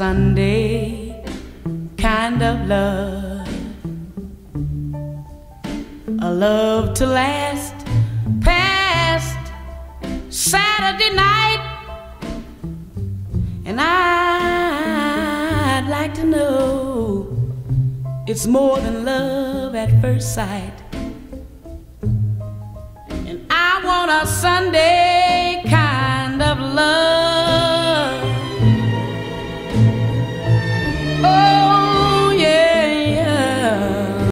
Sunday kind of love, a love to last past Saturday night. And I'd like to know it's more than love at first sight. And I want a Sunday